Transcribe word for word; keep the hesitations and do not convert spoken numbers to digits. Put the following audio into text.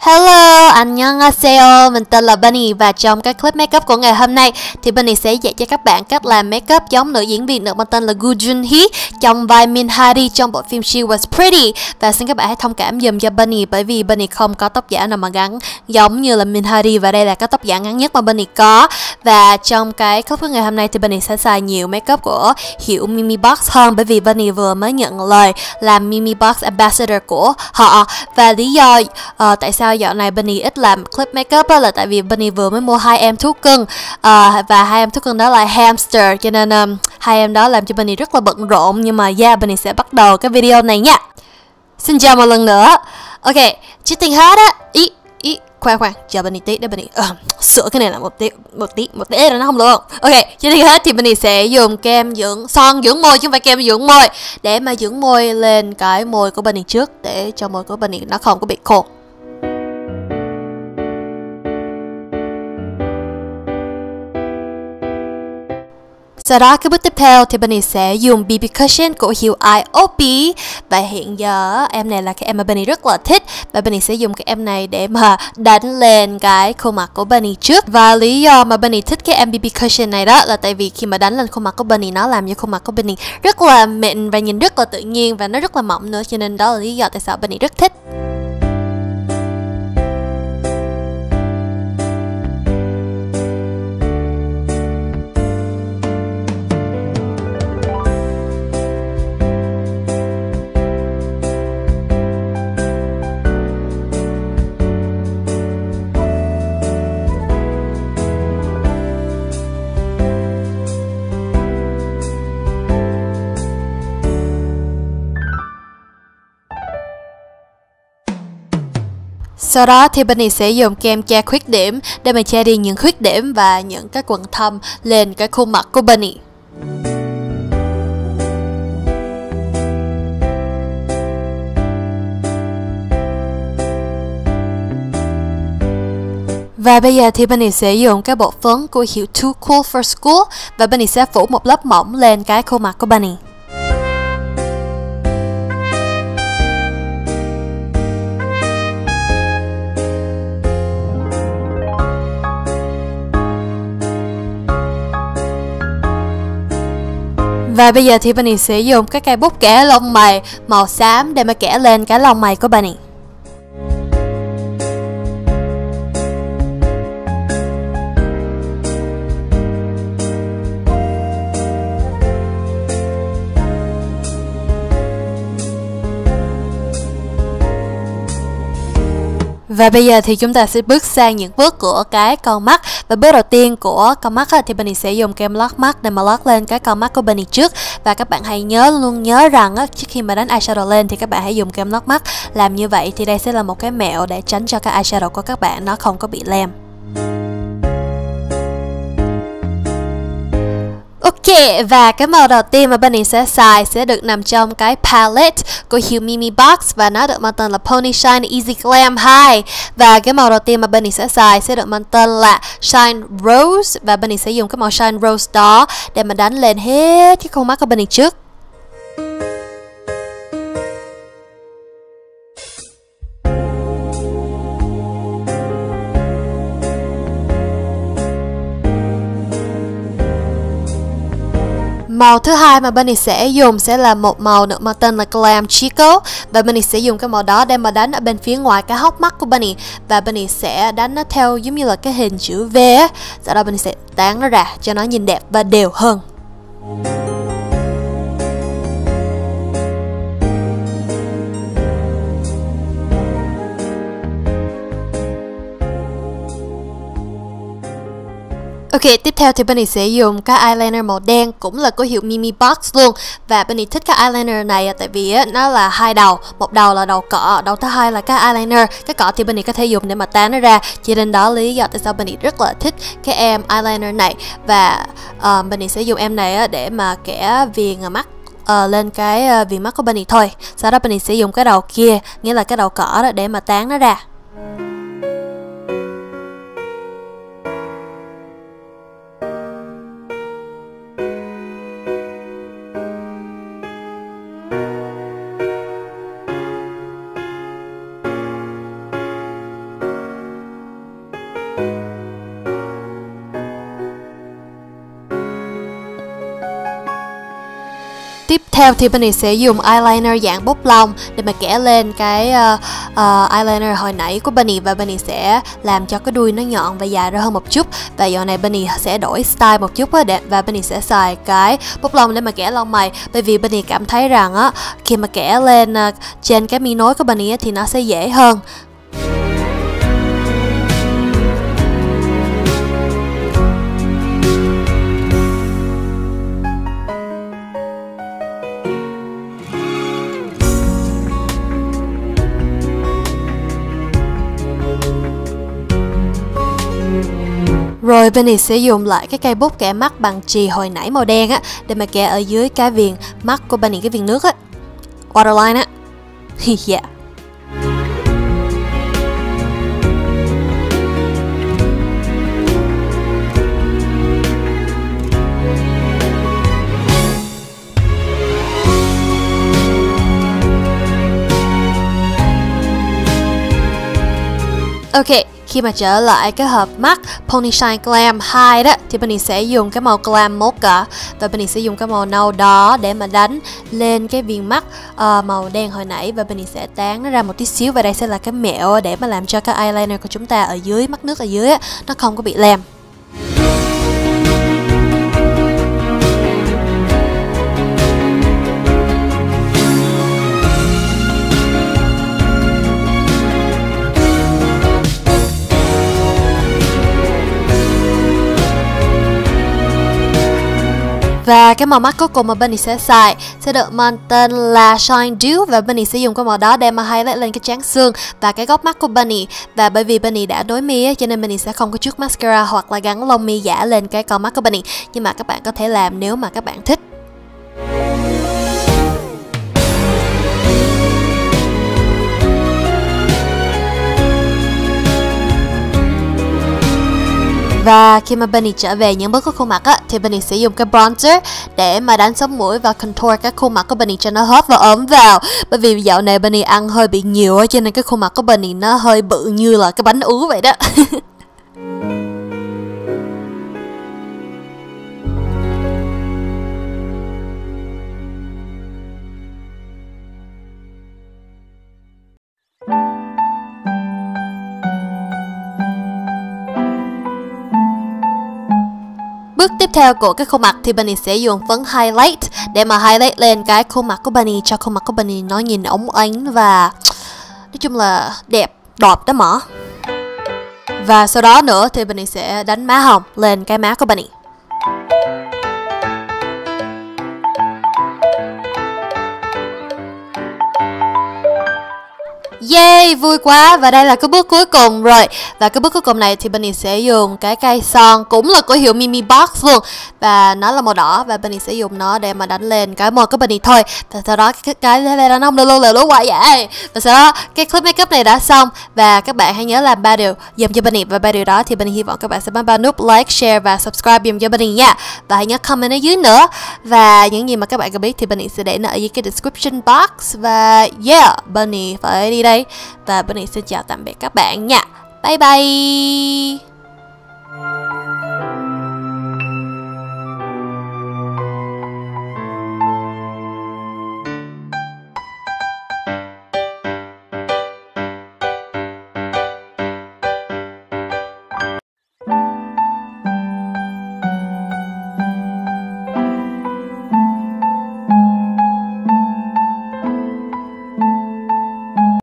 Hello, 안녕하세요. Mình tên là Bunny và trong cái clip makeup của ngày hôm nay thì Bunny sẽ dạy cho các bạn cách làm makeup giống nữ diễn viên nữ mang tên là Gu Junhee trong vai Min Hari trong bộ phim She Was Pretty. Và xin các bạn hãy thông cảm dùm cho Bunny bởi vì Bunny không có tóc giả nào mà ngắn giống như là Min Hari và đây là cái tóc giả ngắn nhất mà Bunny có. Và trong cái clip của ngày hôm nay thì Bunny sẽ xài nhiều makeup của hiệu Mimi Box hơn bởi vì Bunny vừa mới nhận lời làm Mimi Box Ambassador của họ. Và lý do uh, tại sao dạo này Bunny ít làm clip makeup là tại vì Bunny vừa mới mua hai em thú cưng uh, và hai em thú cưng đó là hamster, cho nên um, hai em đó làm cho Bunny rất là bận rộn. Nhưng mà yeah, Bunny sẽ bắt đầu cái video này nha. Xin chào một lần nữa. Ok, trước tiên hết á, ý ý khoan khoan chờ Bunny tí để Bunny uh, sửa cái này là một tí một tí một tí là nó không được. Ok, trước tiên hết thì Bunny sẽ dùng kem dưỡng son dưỡng môi chứ không phải kem dưỡng môi để mà dưỡng môi lên cái môi của Bunny trước để cho môi của Bunny nó không có bị khô. Sau đó cái bước tiếp theo thì Bunny sẽ dùng bê bê Cushion của hiệu i ô pê. Và hiện giờ em này là cái em mà Bunny rất là thích. Và Bunny sẽ dùng cái em này để mà đánh lên cái khuôn mặt của Bunny trước. Và lý do mà Bunny thích cái em bê bê Cushion này đó là tại vì khi mà đánh lên khuôn mặt của Bunny, nó làm cho khuôn mặt của Bunny rất là mịn và nhìn rất là tự nhiên và nó rất là mỏng nữa. Cho nên đó là lý do tại sao Bunny rất thích. Sau đó thì Bunny sẽ dùng kem che khuyết điểm để mà che đi những khuyết điểm và những cái quầng thâm lên cái khuôn mặt của Bunny. Và bây giờ thì Bunny sẽ dùng cái bột phấn của hiệu Too Cool for School và Bunny sẽ phủ một lớp mỏng lên cái khuôn mặt của Bunny. Và bây giờ thì Bunny sẽ dùng cái cây bút kẻ lông mày màu xám để mà kẻ lên cái lông mày của Bunny. Và bây giờ thì chúng ta sẽ bước sang những bước của cái con mắt. Và bước đầu tiên của con mắt thì Bunny sẽ dùng kem lót mắt để mà lót lên cái con mắt của Bunny trước. Và các bạn hãy nhớ luôn nhớ rằng trước khi mà đánh eyeshadow lên thì các bạn hãy dùng kem lót mắt. Làm như vậy thì đây sẽ là một cái mẹo để tránh cho cái eyeshadow của các bạn nó không có bị lem. Ok, và cái màu đầu tiên mà Bunny sẽ xài sẽ được nằm trong cái palette của hiệu Mimi Box và nó được mang tên là Pony Shine Easy Glam hai. Và cái màu đầu tiên mà Bunny sẽ xài sẽ được mang tên là Shine Rose và Bunny sẽ dùng cái màu Shine Rose đó để mà đánh lên hết cái khuôn mắt của Bunny trước. Màu thứ hai mà Bunny sẽ dùng sẽ là một màu được mang tên là Glam Chico và Bunny sẽ dùng cái màu đó để mà đánh ở bên phía ngoài cái hốc mắt của Bunny và Bunny sẽ đánh nó theo giống như là cái hình chữ V á. Sau đó Bunny sẽ tán nó ra cho nó nhìn đẹp và đều hơn. Ok, tiếp theo thì Bunny sẽ dùng cái eyeliner màu đen cũng là của hiệu Mimi Box luôn. Và Bunny thích cái eyeliner này tại vì nó là hai đầu. Một đầu là đầu cọ, đầu thứ hai là cái eyeliner. Cái cọ thì Bunny có thể dùng để mà tán nó ra. Cho nên đó lý do tại sao Bunny rất là thích cái em eyeliner này. Và uh, Bunny sẽ dùng em này để mà kẻ viền mắt uh, lên cái uh, viền mắt của Bunny thôi. Sau đó Bunny sẽ dùng cái đầu kia, nghĩa là cái đầu cọ đó để mà tán nó ra. theo thì Bunny sẽ dùng eyeliner dạng bút lông để mà kẻ lên cái uh, uh, eyeliner hồi nãy của Bunny, và Bunny sẽ làm cho cái đuôi nó nhọn và dài ra hơn một chút. Và giờ này Bunny sẽ đổi style một chút á, để và Bunny sẽ xài cái bút lông để mà kẻ lông mày, bởi vì Bunny cảm thấy rằng á khi mà kẻ lên uh, trên cái mi nối của Bunny á, thì nó sẽ dễ hơn. Rồi Bunny sẽ dùng lại cái cây bút kẻ mắt bằng chì hồi nãy màu đen á, để mà kẻ ở dưới cái viền mắt của Bunny, cái viền nước á, waterline á. Yeah. Ok, khi mà trở lại cái hộp mắt Pony Shine Glam hai đó thì Bunny sẽ dùng cái màu Glam Mocha, và Bunny sẽ dùng cái màu nâu đỏ để mà đánh lên cái viền mắt uh, màu đen hồi nãy, và Bunny sẽ tán nó ra một tí xíu. Và đây sẽ là cái mẹo để mà làm cho cái eyeliner của chúng ta ở dưới mắt nước ở dưới á, nó không có bị lem. Và cái màu mắt cuối cùng mà Bunny sẽ xài sẽ được mang tên là Shine Dew, và Bunny sẽ dùng cái màu đó để mà highlight lên cái trán xương và cái góc mắt của Bunny. Và bởi vì Bunny đã nối mi á, cho nên Bunny sẽ không có chút mascara hoặc là gắn lông mi giả lên cái con mắt của Bunny. Nhưng mà các bạn có thể làm nếu mà các bạn thích. Và khi mà Bunny trở về những bước của khuôn mặt á, thì Bunny sẽ dùng cái bronzer để mà đánh sống mũi và contour cái khuôn mặt của Bunny cho nó hớp và ốm vào. Bởi vì dạo này Bunny ăn hơi bị nhiều á, cho nên cái khuôn mặt của Bunny nó hơi bự như là cái bánh ú vậy đó. Bước tiếp theo của cái khuôn mặt thì Bunny sẽ dùng phấn highlight để mà highlight lên cái khuôn mặt của Bunny, cho khuôn mặt của Bunny nó nhìn óng ánh và nói chung là đẹp, đọt đó mỏ. Và sau đó nữa thì Bunny sẽ đánh má hồng lên cái má của Bunny. Yay, vui quá. Và đây là cái bước cuối cùng rồi. Và cái bước cuối cùng này thì Bunny sẽ dùng cái cây son cũng là của hiệu Mimi Box luôn, và nó là màu đỏ, và Bunny sẽ dùng nó để mà đánh lên cái môi của Bunny thôi. Và sau đó cái cái này nó không được luôn, luôn quá vậy. Và sau đó cái clip makeup này đã xong, và các bạn hãy nhớ làm ba điều dùm cho Bunny, và ba điều đó thì Bunny hy vọng các bạn sẽ bấm vào nút like, share và subscribe dùm cho Bunny nha. Và hãy nhớ comment ở dưới nữa, và những gì mà các bạn cần biết thì Bunny sẽ để ở dưới cái description box. Và yeah, Bunny phải đi đây, và Bunny xin chào tạm biệt các bạn nha. Bye bye.